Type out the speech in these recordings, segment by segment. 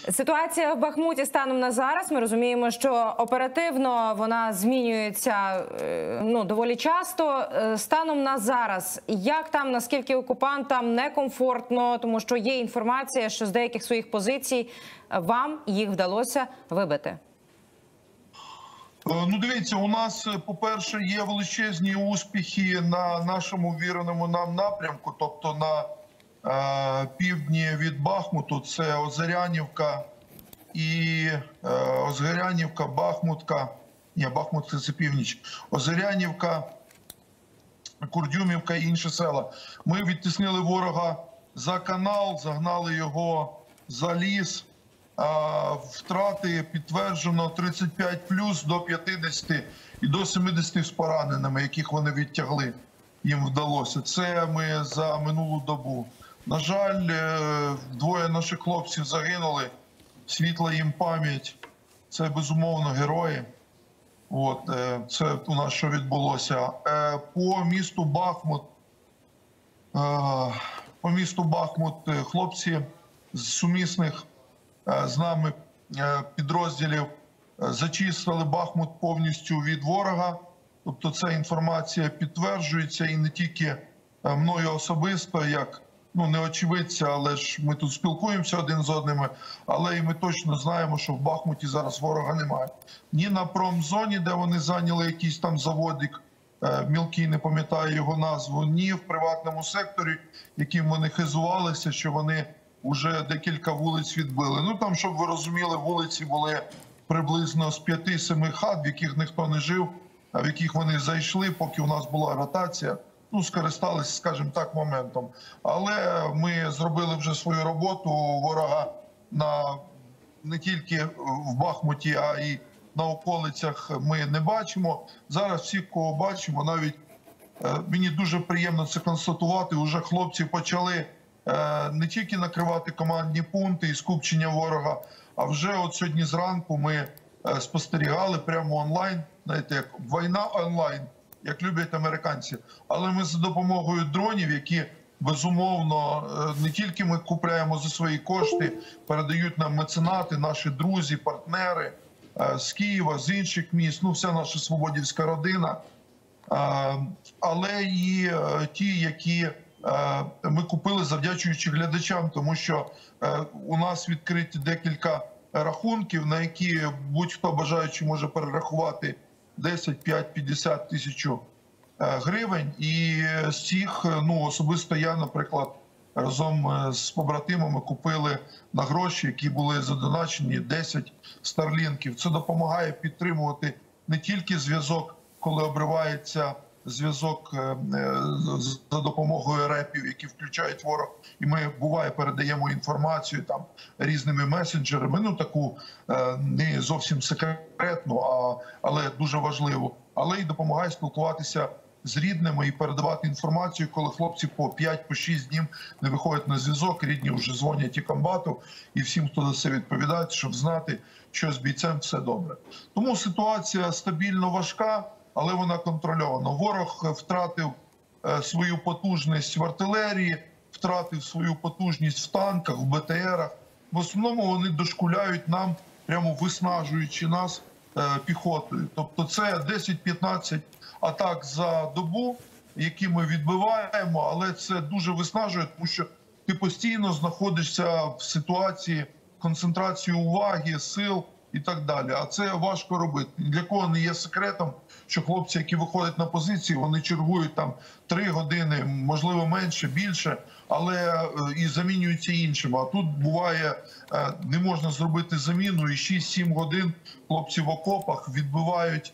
Ситуація в Бахмуті станом на зараз, ми розуміємо, що оперативно вона змінюється доволі часто. Станом на зараз, як там, наскільки окупантам некомфортно, тому що є інформація, що з деяких своїх позицій вам їх вдалося вибити? Ну, дивіться, у нас, по-перше, є величезні успіхи на нашому віреному нам напрямку, тобто на півдні від Бахмуту. Це Озерянівка і Озерянівка, Бахмутка. Ні, Бахмутка – це північ. Озерянівка, Курдюмівка і інші села. Ми відтіснили ворога за канал, загнали його за ліс. Втрати підтверджено 35+, до 50 і до 70 з пораненими, яких вони відтягли, їм вдалося. Це ми за минулу добу. На жаль, двоє наших хлопців загинули, світла їм пам'ять. Це, безумовно, герої. Це у нас що відбулося. По місту Бахмут хлопці з сумісних з нами підрозділів зачистили Бахмут повністю від ворога. Тобто ця інформація підтверджується і не тільки мною особисто, як не очевидця, але ж ми тут спілкуємося один з одним, але і ми точно знаємо, що в Бахмуті зараз ворога немає. Ні на промзоні, де вони зайняли якийсь там заводик, мілкий, не пам'ятаю його назву, ні в приватному секторі, яким вони хизувалися, що вони вже декілька вулиць відбили. Ну там, щоб ви розуміли, вулиці були приблизно з 5-7 хат, в яких ніхто не жив, а в яких вони зайшли, поки у нас була ротація. Скористалися, скажімо так, моментом. Але ми зробили вже свою роботу. Ворога не тільки в Бахмуті, а й на околицях ми не бачимо. Зараз всіх, кого бачимо, навіть мені дуже приємно це констатувати, уже хлопці почали не тільки накривати командні пункти і скупчення ворога, а вже от сьогодні зранку ми спостерігали прямо онлайн, знаєте, як війна онлайн, як люблять американці. Але ми за допомогою дронів, які, безумовно, не тільки ми купуємо за свої кошти, передають нам меценати, наші друзі, партнери з Києва, з інших міст, вся наша свободівська родина, але і ті, які ми купили завдячуючи глядачам, тому що у нас відкриті декілька рахунків, на які будь-хто бажаючи може перерахувати 10, 5, 50 тисяч гривень. І з цих, особисто я, наприклад, разом з побратимами купили на гроші, які були задоначені, 10 старлінків. Це допомагає підтримувати не тільки зв'язок, коли обривається зв'язок за допомогою репів, які включають ворог, і ми, буває, передаємо інформацію там різними месенджерами, таку не зовсім секретну, але дуже важливу, але й допомагає спілкуватися з рідними і передавати інформацію, коли хлопці по 5-6 днів не виходять на зв'язок, рідні вже дзвонять і комбату, і всім, хто за це відповідає, щоб знати, що з бійцем все добре. Тому ситуація стабільно важка, але вона контрольована. Ворог втратив свою потужність в артилерії, втратив свою потужність в танках, в БТРах. В основному вони дошкуляють нам, прямо виснажуючи нас піхотою. Тобто це 10-15 атак за добу, які ми відбиваємо, але це дуже виснажує, тому що ти постійно знаходишся в ситуації концентрації уваги, сил і так далі. А це важко робити. Для кого не є секретом, що хлопці, які виходять на позиції, вони чергують там 3 години, можливо менше, більше, але і замінюються іншими. А тут буває, не можна зробити заміну, і 6-7 годин хлопці в окопах відбивають,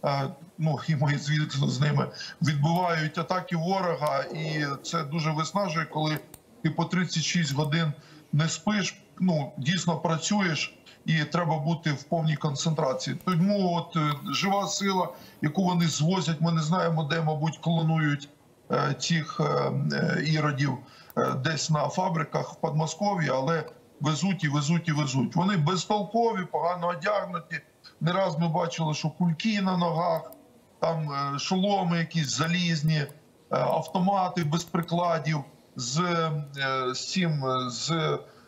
і ми, звісно, з ними, відбивають атаки ворога, і це дуже виснажує, коли ти по 36 годин не спиш, дійсно працюєш, і треба бути в повній концентрації. Тому жива сила, яку вони звозять, ми не знаємо, де, мабуть, клонують цих іродів, десь на фабриках в Подмосков'ї, але везуть і везуть і везуть. Вони безтолкові, погано одягнуті. Не раз ми бачили, що кульки на ногах, там шоломи якісь залізні, автомати без прикладів, з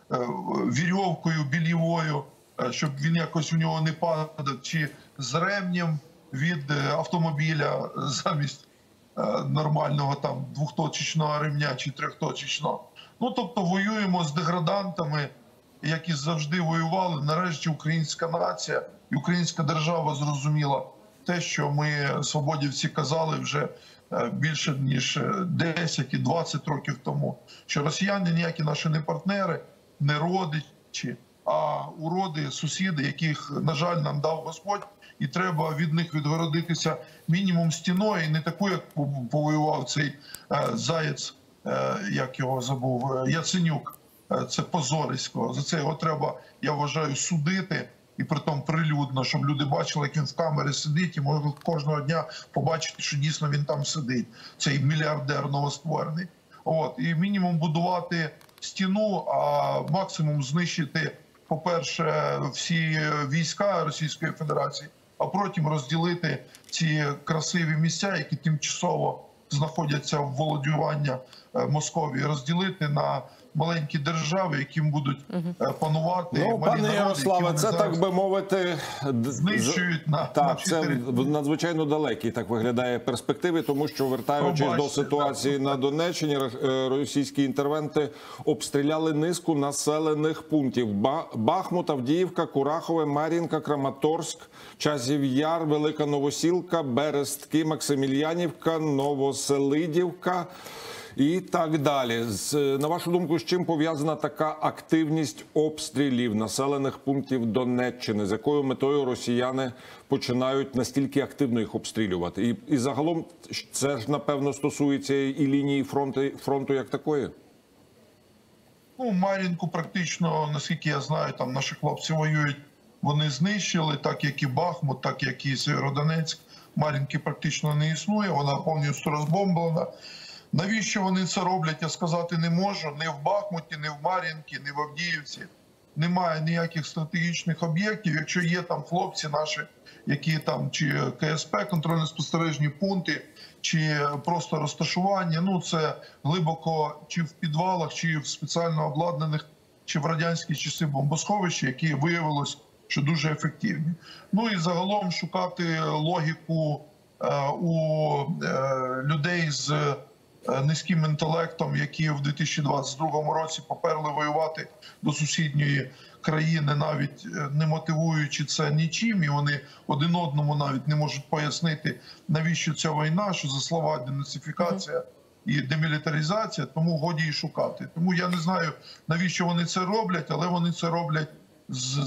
вірьовкою більєвою, щоб він якось у нього не падав, чи з ремнем від автомобіля замість нормального там двохточечного ремня чи трьохточечного. Ну, тобто воюємо з деградантами, які завжди воювали. Нарешті українська нація і українська держава зрозуміла те, що ми, свободівці, казали вже більше ніж 10 і 20 років тому, що росіяни ніякі наші не партнери, не родичі, а уроди, сусіди, яких, на жаль, нам дав Господь, і треба від них відгородитися мінімум стіною, і не таку, як повоював цей заєць, як його забув, Яценюк, це позорисько. За це його треба, я вважаю, судити, і притом прилюдно, щоб люди бачили, як він в камері сидить, і можуть кожного дня побачити, що дійсно він там сидить, цей мільярдер новостворений. От, і мінімум будувати стіну, а максимум знищити, по-перше, всі війська Російської Федерації, а потім розділити ці красиві місця, які тимчасово знаходяться в володювання Московії, розділити на маленькі держави, яким будуть панувати. Ну, пане Ярославе, це, так би мовити, знищують на це надзвичайно далекій, так виглядає, перспективи, тому що, вертаючись до ситуації на Донеччині, російські інтервенти обстріляли низку населених пунктів: Бахмут, Авдіївка, Курахове, Мар'їнка, Краматорськ, Часів Яр, Велика Новосілка, Берестки, Максимільянівка, Новоселидівка і так далі. На вашу думку, з чим пов'язана така активність обстрілів населених пунктів Донеччини? З якою метою росіяни починають настільки активно їх обстрілювати? І загалом це ж, напевно, стосується і лінії фронту як такої? Ну, Мар'їнку практично, наскільки я знаю, там наші хлопці воюють, вони знищили, так як і Бахмут, так як і Сєвєродонецьк. Мар'їнки практично не існує, вона повністю розбомблена. Навіщо вони це роблять, я сказати не можу. Ні в Бахмуті, ні в Мар'їнці, ні в Авдіївці немає ніяких стратегічних об'єктів. Якщо є там хлопці наші, які там чи КСП, контрольно-спостережні пункти, чи просто розташування, ну це глибоко чи в підвалах, чи в спеціально обладнаних, чи в радянські часи бомбосховища, які виявилось, що дуже ефективні. Ну і загалом шукати логіку у людей з низьким інтелектом, які в 2022 році поперли воювати до сусідньої країни, навіть не мотивуючи це нічим, і вони один одному навіть не можуть пояснити, навіщо ця війна, що за слова денацифікація і демілітаризація, тому годі і шукати. Тому я не знаю, навіщо вони це роблять, але вони це роблять з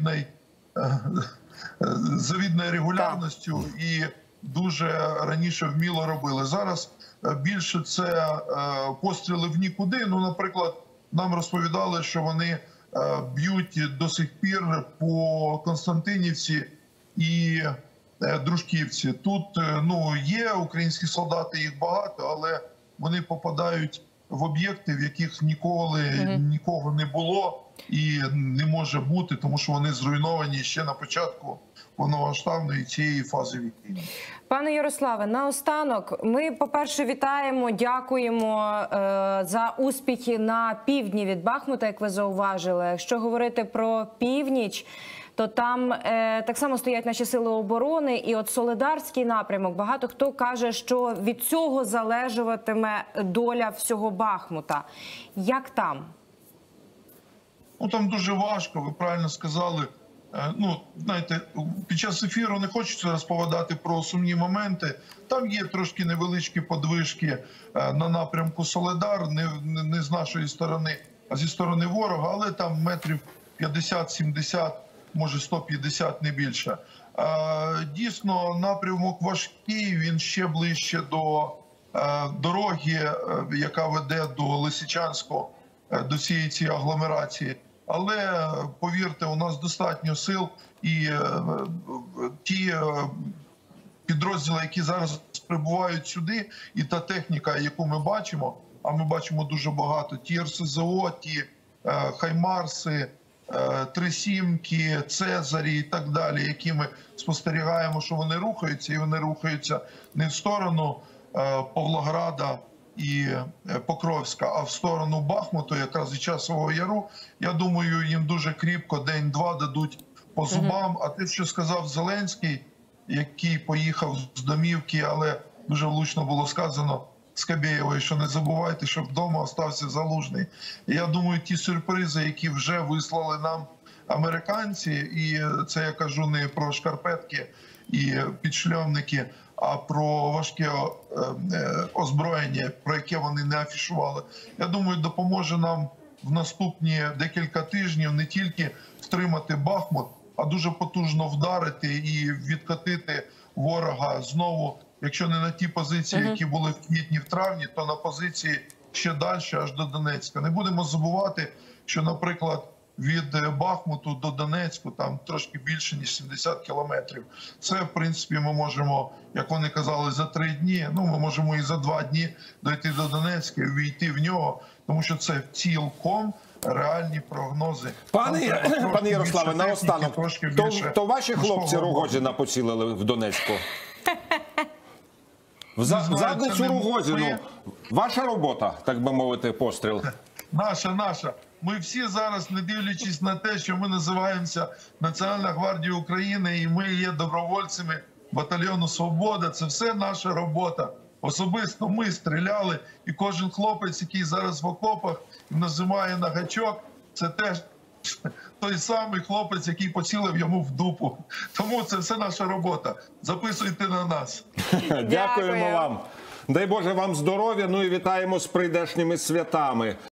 завідною регулярністю і дуже раніше вміло робили. Зараз більше це постріли в нікуди. Ну, наприклад, нам розповідали, що вони б'ють до сих пір по Константинівці і Дружківці. Тут ну, є українські солдати, їх багато, але вони попадають в об'єкти, в яких нікого не було і не може бути, тому що вони зруйновані ще на початку повномасштабної цієї фази війни. Пане Ярославе, наостанок ми, по-перше, вітаємо, дякуємо за успіхи на півдні від Бахмута, як ви зауважили. Якщо говорити про північ, то там так само стоять наші сили оборони. І от Солидарський напрямок, багато хто каже, що від цього залежатиме доля всього Бахмута. Як там? Ну, там дуже важко, ви правильно сказали. Ну, знаєте, під час ефіру не хочеться розповідати про сумні моменти. Там є трошки невеличкі подвижки на напрямку Солидар, не з нашої сторони, а зі сторони ворога, але там метрів 50-70, може 150, не більше. Дійсно, напрямок важкий, він ще ближче до дороги, яка веде до Лисичанського, до всієї цієї агломерації. Але, повірте, у нас достатньо сил, і ті підрозділи, які зараз прибувають сюди, і та техніка, яку ми бачимо, а ми бачимо дуже багато, ті РСЗО, ті Хаймарси, Трисімки, Цезарі і так далі, які ми спостерігаємо, що вони рухаються, і вони рухаються не в сторону Павлограда, і Покровська, а в сторону Бахмуту, якраз і Часового Яру, я думаю, їм дуже кріпко день-два дадуть по зубам. А те, що сказав Зеленський, який поїхав з домівки, але дуже влучно було сказано Скабєєвою, що не забувайте, що вдома остався Залужний. І я думаю, ті сюрпризи, які вже вислали нам американці, і це я кажу не про шкарпетки і підшльомники, а про важке озброєння, про яке вони не афішували. Я думаю, допоможе нам в наступні декілька тижнів не тільки втримати Бахмут, а дуже потужно вдарити і відкатити ворога знову, якщо не на ті позиції, які були в квітні, в травні, то на позиції ще далі, аж до Донецька. Не будемо забувати, що, наприклад, від Бахмуту до Донецьку там трошки більше, ніж 70 кілометрів. Це, в принципі, ми можемо, як вони казали, за 3 дні, ну, ми можемо і за 2 дні дойти до Донецька і війти в нього, тому що це цілком реальні прогнози. Пане Ярославе, наостанок, то ваші хлопці Рогозіна поцілили в Донецьку? В задницю Рогозіну. Ваша робота, так би мовити, постріл? Наша. Ми всі зараз, не дивлячись на те, що ми називаємося Національна гвардія України і ми є добровольцями батальйону «Свобода», це все наша робота. Особисто ми стріляли, і кожен хлопець, який зараз в окопах нажимає на гачок, це теж той самий хлопець, який поцілив йому в дупу. Тому це все наша робота. Записуйте на нас. Дякуємо вам. Дай Боже вам здоров'я, ну і вітаємо з прийдешніми святами.